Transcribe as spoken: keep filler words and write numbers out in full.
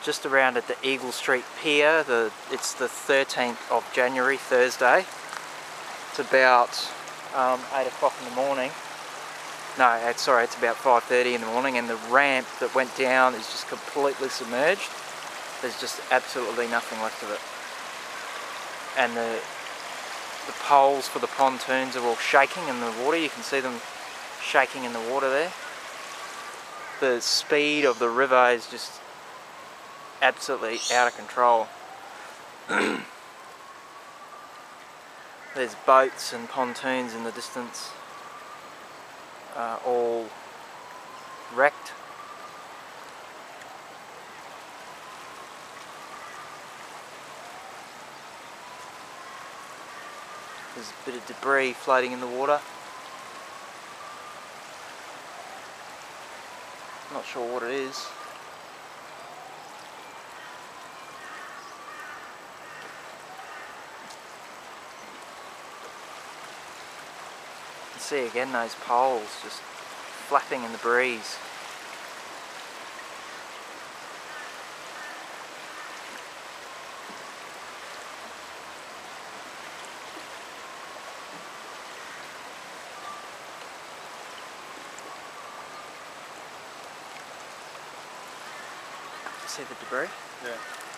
just around at the Eagle Street Pier. The it's the thirteenth of January, Thursday. It's about um, eight o'clock in the morning. No, it's, sorry, it's about five thirty in the morning, and the ramp that went down is just completely submerged. There's just absolutely nothing left of it. And the, the poles for the pontoons are all shaking in the water. You can see them shaking in the water there. The speed of the river is just absolutely out of control. There's boats and pontoons in the distance, uh, all wrecked. There's a bit of debris floating in the water. Not sure what it is. You can see again those poles just flapping in the breeze. See the debris? Yeah.